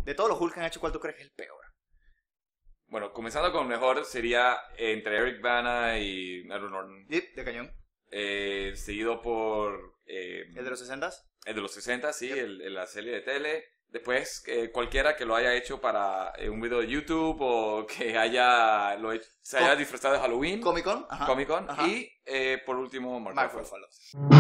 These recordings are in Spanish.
De todos los Hulk que han hecho, ¿cuál tú crees que es el peor? Bueno, comenzando con mejor sería entre Eric Bana y Edward Norton. Yep, de cañón. Seguido por... ¿El de los 60s? El de los 60, sí, Yep. la serie de tele. Después, cualquiera que lo haya hecho para un video de YouTube o que se haya disfrazado de Halloween. Comic-Con. Ajá. Comic-Con. Ajá. Y por último, Mark Ruffalo.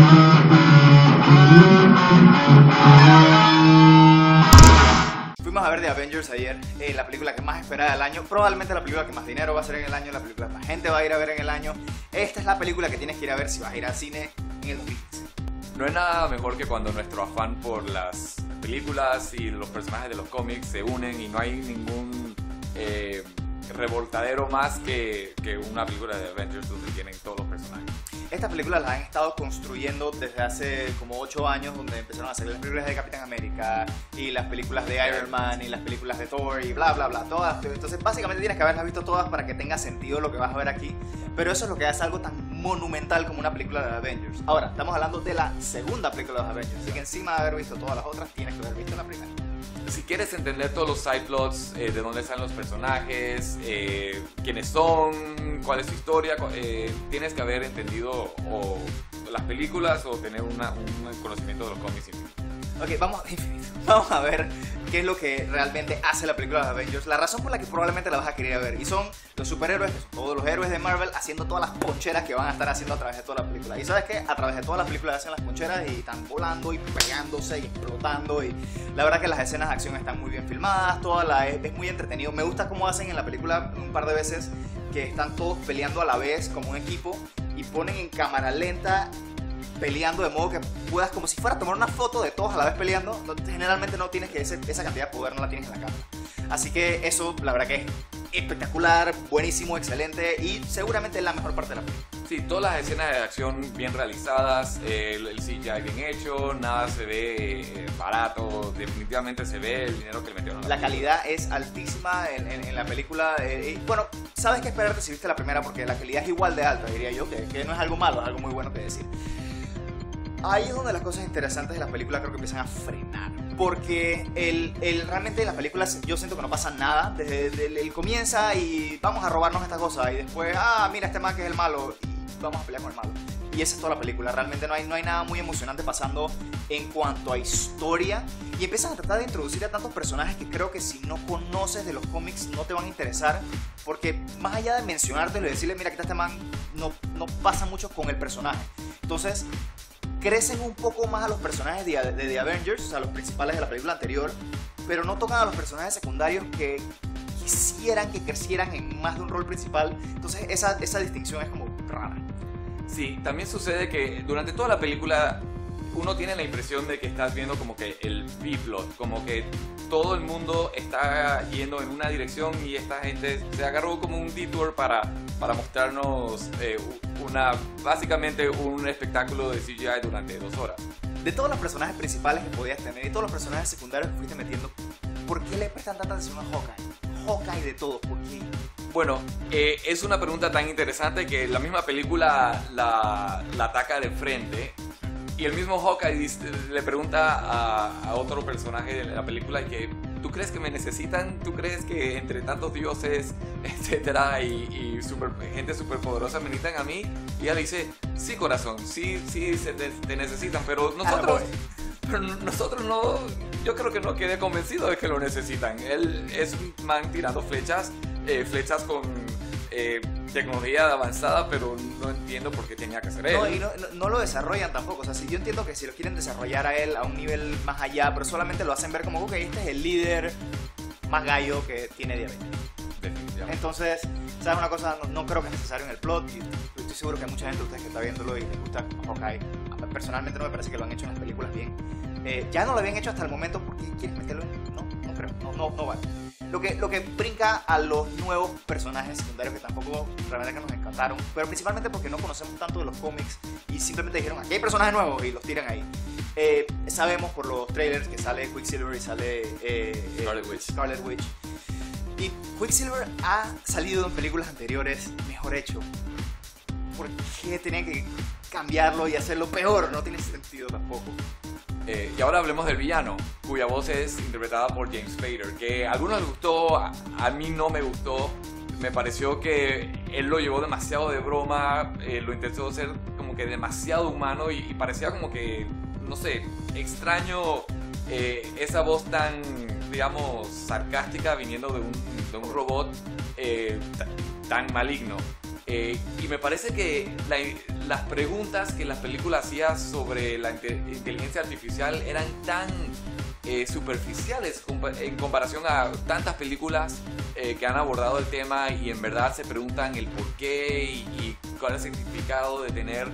Fuimos a ver The Avengers ayer, la película que más esperada del año, probablemente la película que más dinero va a hacer en el año, la película que más gente va a ir a ver en el año. Esta es la película que tienes que ir a ver si vas a ir al cine en el 2015. No hay nada mejor que cuando nuestro afán por las películas y los personajes de los cómics se unen y no hay ningún revoltadero más que una película de Avengers donde tienen todos los personajes. Estas películas las han estado construyendo desde hace como 8 años, donde empezaron a hacer las películas de Capitán América y las películas de Iron Man y las películas de Thor y bla bla bla, todas. Entonces básicamente tienes que haberlas visto todas para que tenga sentido lo que vas a ver aquí, pero eso es lo que hace algo tan monumental como una película de Avengers. Ahora, estamos hablando de la segunda película de los Avengers, así que encima de haber visto todas las otras, tienes que haber visto la primera. Si quieres entender todos los side plots, de dónde salen los personajes, quiénes son, cuál es su historia, tienes que haber entendido o las películas o tener un conocimiento de los cómics. Ok, vamos a ver qué es lo que realmente hace la película de los Avengers. La razón por la que probablemente la vas a querer ver. Y son los superhéroes, que son todos los héroes de Marvel, haciendo todas las poncheras que van a estar haciendo a través de toda la película. Y sabes que a través de todas las películas hacen las poncheras y están volando y peleándose y explotando. Y la verdad que las escenas de acción están muy bien filmadas, es muy entretenido. Me gusta cómo hacen en la película un par de veces que están todos peleando a la vez como un equipo y ponen en cámara lenta peleando de modo que puedas, como si fuera a tomar una foto de todos a la vez peleando. Generalmente no tienes que esa cantidad de poder no la tienes en la cámara. Así que eso, la verdad que es espectacular, buenísimo, excelente y seguramente es la mejor parte de la película. Sí, todas las escenas de acción bien realizadas, el CGI bien hecho, nada se ve barato, definitivamente se ve el dinero que le metieron a la calidad es altísima en la película. Bueno, sabes qué esperarte si viste la primera porque la calidad es igual de alta, diría yo, que no es algo malo, es algo muy bueno que decir. Ahí es donde las cosas interesantes de la película creo que empiezan a frenar. Porque realmente en las películas yo siento que no pasa nada. Desde el comienza y vamos a robarnos esta cosa. Y después, mira este man que es el malo. Y vamos a pelear con el malo. Y esa es toda la película. Realmente no hay nada muy emocionante pasando en cuanto a historia. Y empiezan a tratar de introducir a tantos personajes que creo que si no conoces de los cómics no te van a interesar. Porque más allá de mencionártelo y decirle, mira, aquí está este man, no pasa mucho con el personaje. Entonces crecen un poco más a los personajes de The Avengers, o sea, los principales de la película anterior, pero no tocan a los personajes secundarios que quisieran que crecieran en más de un rol principal. Entonces esa distinción es como rara. Sí, también sucede que durante toda la película uno tiene la impresión de que estás viendo como que el B-plot, como que todo el mundo está yendo en una dirección y esta gente se agarró como un detour para mostrarnos básicamente un espectáculo de CGI durante 2 horas. De todos los personajes principales que podías tener y todos los personajes secundarios que fuiste metiendo, ¿por qué le prestan tanta atención a Hawkeye? Hawkeye de todo, ¿por qué? Bueno, es una pregunta tan interesante que la misma película la ataca de frente. Y el mismo Hawkeye le pregunta a otro personaje de la película que ¿tú crees que me necesitan? ¿Tú crees que entre tantos dioses, etcétera, y gente superpoderosa me necesitan a mí? Y ella le dice, sí corazón, sí te necesitan, pero nosotros no, yo creo que no quedé convencido de que lo necesitan. Él es un man tirando flechas con tecnología avanzada, pero no entiendo por qué tenía que hacer él. No, y no lo desarrollan tampoco. O sea, si yo entiendo que si lo quieren desarrollar a él a un nivel más allá, pero solamente lo hacen ver como, ok, este es el líder más gallo que tiene diabetes. Definitivamente. Entonces, ¿sabes una cosa? No creo que es necesario en el plot. Y estoy seguro que hay mucha gente de ustedes que está viéndolo y les gusta Hawkeye. Personalmente no me parece que lo han hecho en las películas bien. Ya no lo habían hecho hasta el momento porque quieren meterlo en... No creo. No vale. Lo que brinca a los nuevos personajes secundarios que tampoco realmente que nos encantaron, pero principalmente porque no conocemos tanto de los cómics y simplemente dijeron, aquí hay personajes nuevos y los tiran ahí. Sabemos por los trailers que sale Quicksilver y sale Scarlet Witch. Y Quicksilver ha salido en películas anteriores mejor hecho. ¿Por qué tenían que cambiarlo y hacerlo peor? No tiene sentido tampoco. Y ahora hablemos del villano, cuya voz es interpretada por James Spader, que a algunos les gustó, a mí no me gustó. Me pareció que él lo llevó demasiado de broma, lo intentó ser como que demasiado humano y parecía como que, no sé, extraño esa voz tan, digamos, sarcástica viniendo de un robot tan maligno. Y me parece que las preguntas que las películas hacían sobre la inteligencia artificial eran tan superficiales en comparación a tantas películas que han abordado el tema y en verdad se preguntan el por qué y cuál es el significado de tener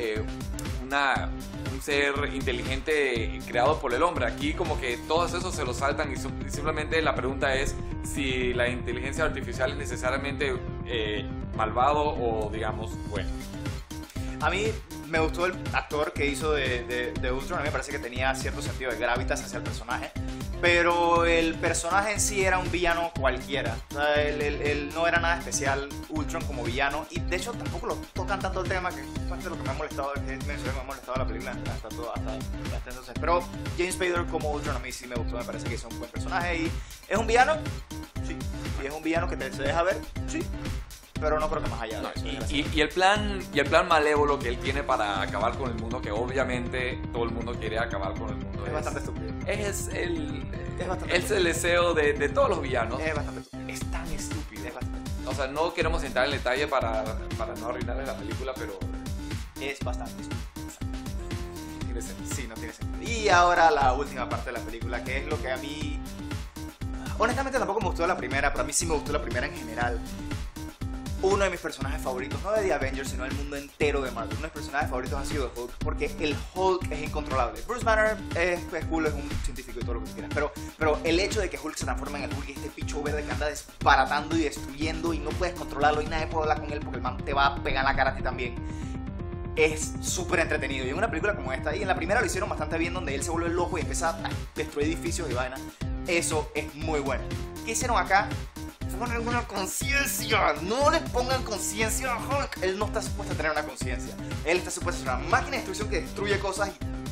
un ser inteligente creado por el hombre. Aquí como que todos esos se lo saltan y simplemente la pregunta es si la inteligencia artificial es necesariamente malvado o digamos bueno. A mí me gustó el actor que hizo de Ultron. A mí me parece que tenía cierto sentido de gravitas hacia el personaje, pero el personaje en sí era un villano cualquiera. O sea, él no era nada especial, Ultron como villano, y de hecho tampoco lo tocan tanto el tema, que es parte de lo que me ha molestado, la película hasta entonces. Pero James Spader como Ultron a mí sí me gustó, me parece que es un buen personaje. Y es un villano, sí, y es un villano que se deja ver, sí, pero no creo que más allá de eso. Y el plan malévolo que él tiene para acabar con el mundo, que obviamente todo el mundo quiere acabar con el mundo, es bastante estúpido. Es el deseo de todos los villanos. Es bastante estúpido. Es tan estúpido. Es bastante estúpido. O sea, no queremos entrar en detalle para no arruinarles la película, pero es bastante estúpido. No tiene sentido. Sí, no tiene sentido. Y ahora la última parte de la película, que es lo que a mí... Honestamente tampoco me gustó la primera, pero a mí sí me gustó la primera en general. Uno de mis personajes favoritos, no de The Avengers, sino del mundo entero de Marvel. Uno de mis personajes favoritos ha sido Hulk, porque el Hulk es incontrolable. Bruce Banner es cool, es un científico y todo lo que quieras, pero el hecho de que Hulk se transforme en el Hulk y este bicho verde que anda desbaratando y destruyendo y no puedes controlarlo y nadie puede hablar con él porque el man te va a pegar en la cara a ti también, es súper entretenido. Y en una película como esta, y en la primera lo hicieron bastante bien, donde él se vuelve loco y empieza a destruir edificios y vaina, eso es muy bueno. ¿Qué hicieron acá? Poner alguna conciencia, no le pongan conciencia a Hulk. Él no está supuesto a tener una conciencia. Él está supuesto a ser una máquina de destrucción que destruye cosas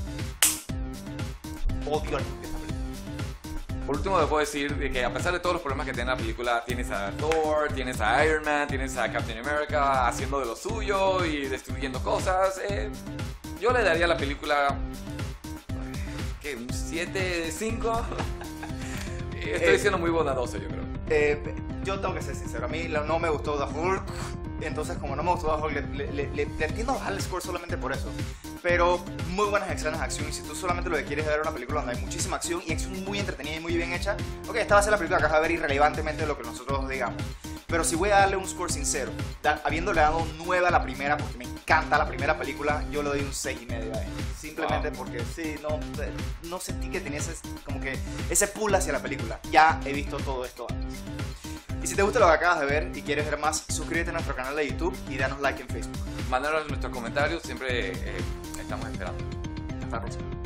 y odio al Hulk de esta película. Por último, les puedo decir de que a pesar de todos los problemas que tiene la película, tienes a Thor, tienes a Iron Man, tienes a Captain America haciendo de lo suyo y destruyendo cosas. Yo le daría a la película ¿qué? ¿Un 7 de 5? Estoy siendo muy bondadoso, yo creo. Yo tengo que ser sincero, a mí no me gustó The Hulk, entonces como no me gustó The Hulk, le tiendo a bajar el score solamente por eso. Pero muy buenas escenas de acción, y si tú solamente lo que quieres es ver una película donde hay muchísima acción y acción muy entretenida y muy bien hecha, ok, esta va a ser la película que vas a ver irrelevantemente de lo que nosotros digamos. Pero si voy a darle un score sincero, habiéndole dado un 9 a la primera, porque me encanta la primera película, yo le doy un 6,5 a ella. Simplemente porque sí, no sentí que tenía ese pull hacia la película. Ya he visto todo esto antes. Y si te gusta lo que acabas de ver y quieres ver más, suscríbete a nuestro canal de YouTube y danos like en Facebook. Mándanos nuestros comentarios, siempre estamos esperando. Hasta la próxima.